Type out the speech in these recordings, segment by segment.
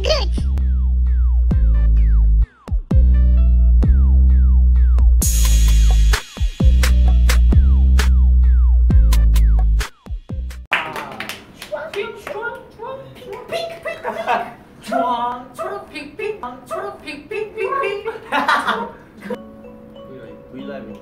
Changlix! Lullaby.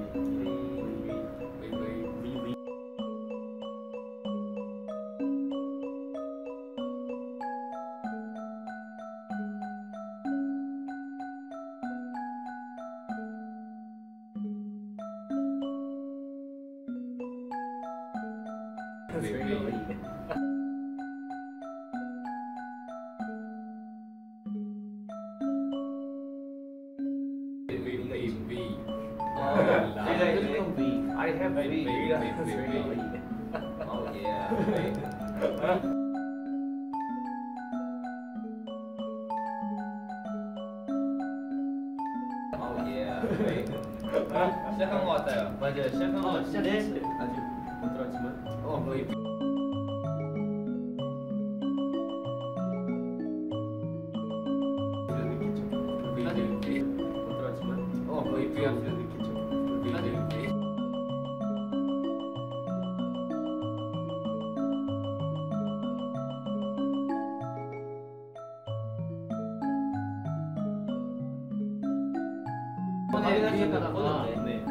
I have V. Oh yeah. Oh yeah. 시작한 것 같아요. 맞아요. 시작한 것 같아요. 시작했어요. 아직 못 들었지만. 거의. 못 들었지만. 거의 비하스 느끼죠. 확인하셨다가 네.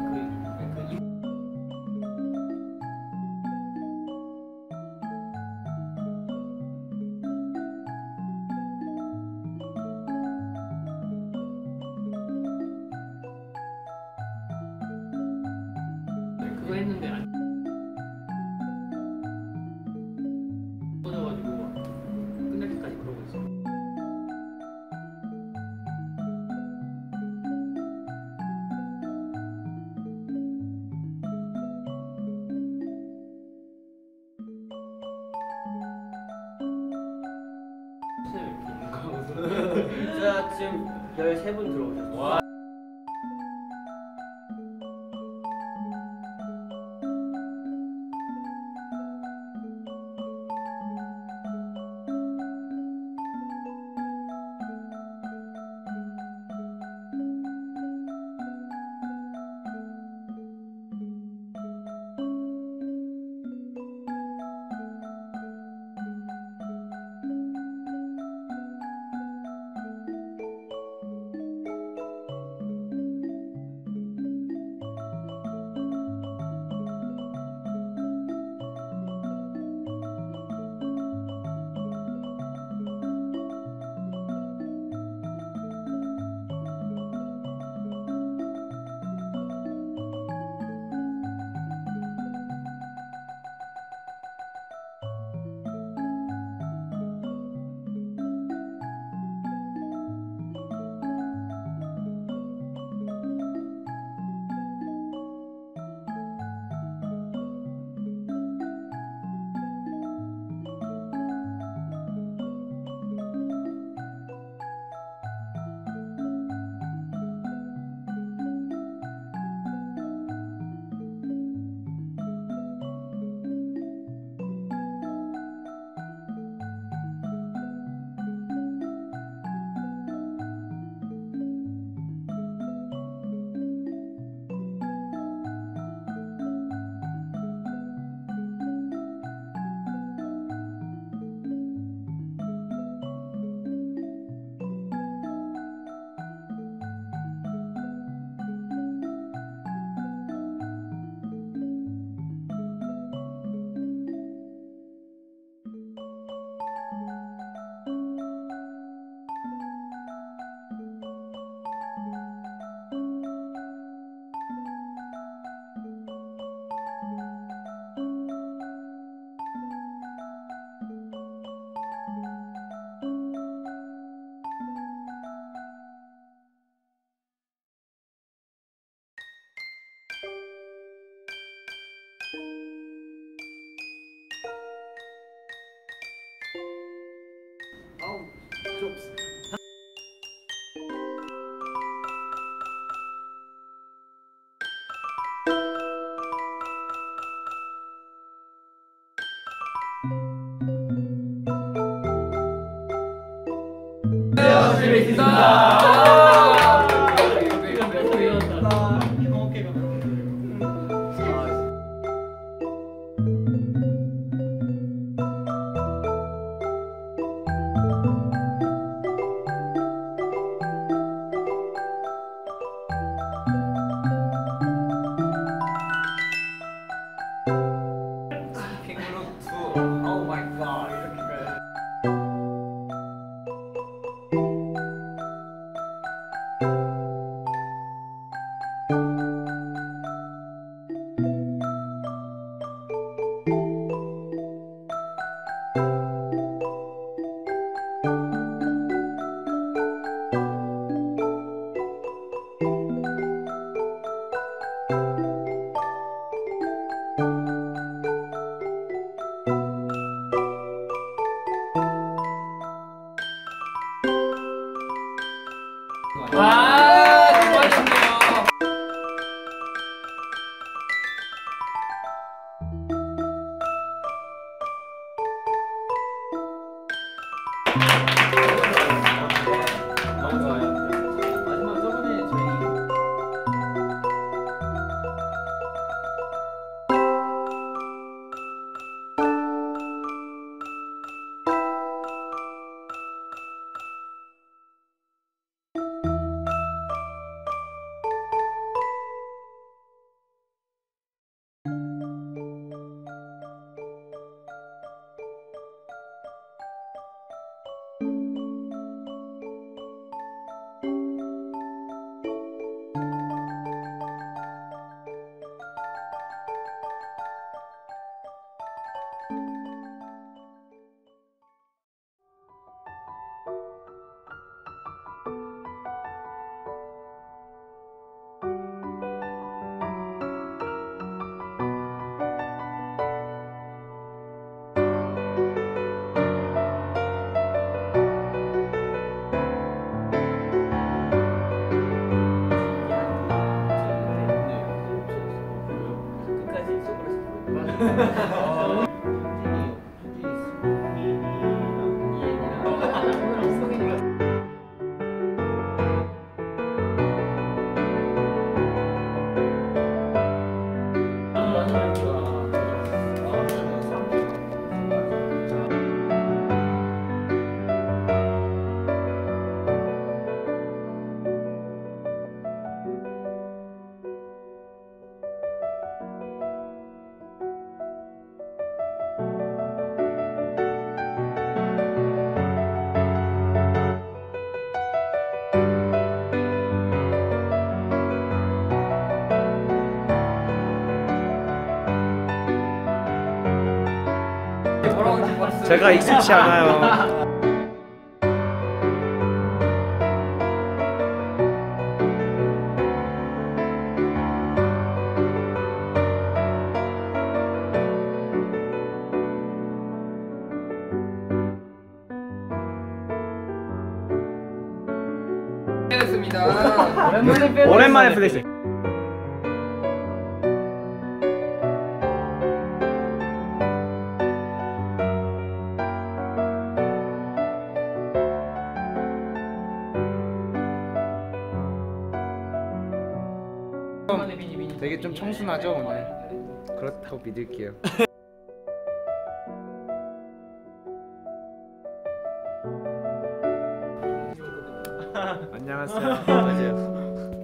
그거 했는데 안 꺼져가지고 끝날 때까지 그러고 있어. 자, 지금 13분 들어오셨어요. 집에 있습니다. 제가 익숙치 않아요. 오랜만에 플레이스. 되게 좀 청순하죠 오늘. 그렇다고 믿을게요. 안녕하세요. 맞아요.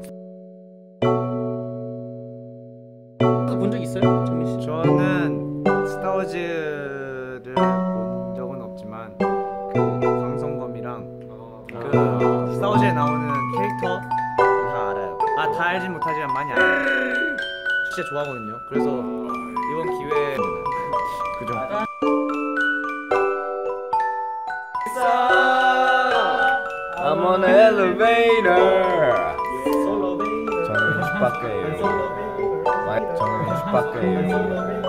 본 적 있어요, 정민 씨? 저는 스타워즈를 본 적은 없지만 그 광성검이랑 그 스타워즈에 나오는 캐릭터 다 알아요. 아, 다 알진 못하지만 많이 알아요. 진짜 좋아하거든요. 그래서 이번 기회에 그죠? I'm on an elevator. 저는 20밖에요. 저는 20밖에요.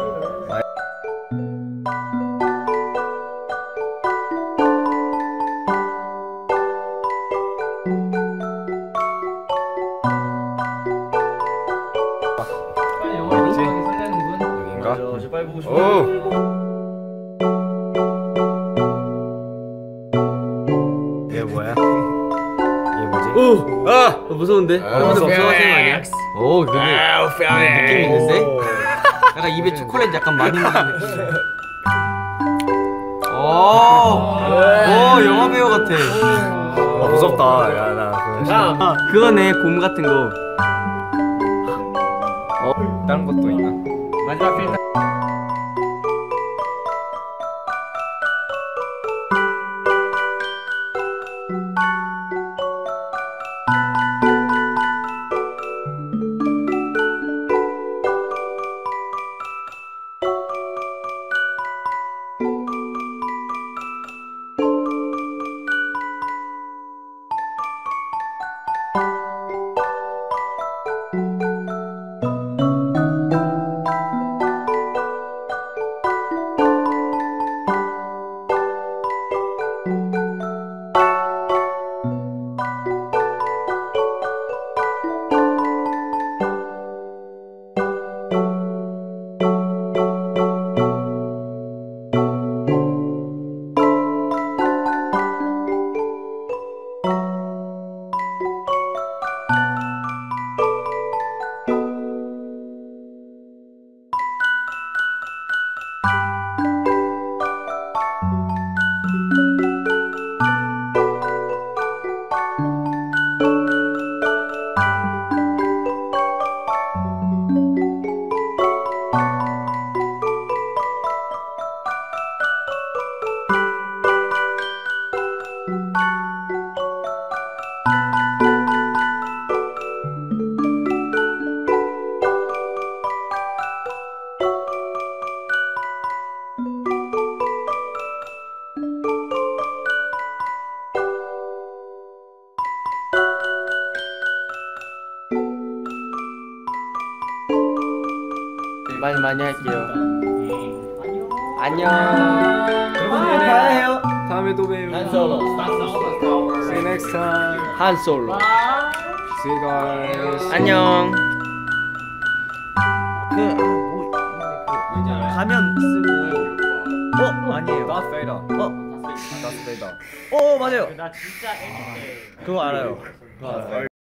여긴가? 오! 얘 뭐야? 오! 아! 무서운데? 여러분들 무서워하시는 거 아니야? 오 근데 느낌 있는데? 약간 입에 초콜릿 약간 많이 묻는 느낌. 오 영화 배우 같아. 무섭다. 야, 나 그거네 곰 같은 거. 다른 것도 있나? 마지막 필터. 많이 할게요. 안녕. 여러분 사랑해요. 다음에 또 봬요. 한 솔로. See you next time. 한 솔로. See you guys. 안녕. 가면 쓰고. 아니에요. Darth Vader. Darth Vader. 맞아요. 나 진짜 애기 때 그거 알아요.